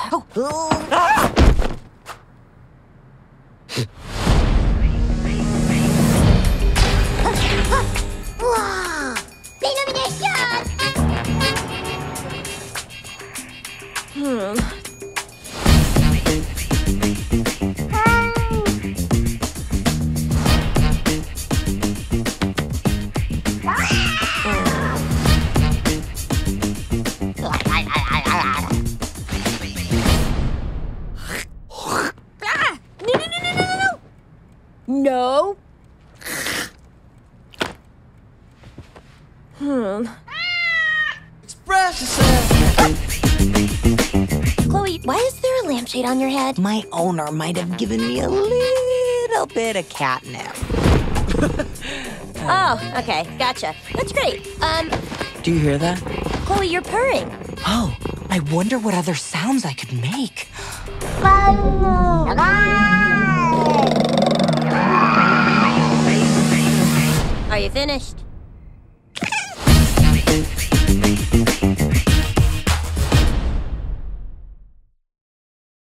No. It's precious. Chloe, why is there a lampshade on your head? My owner might have given me a little bit of catnip. Oh, okay, gotcha. That's great. Do you hear that? Chloe, you're purring. Oh, I wonder what other sounds I could make. Are you finished?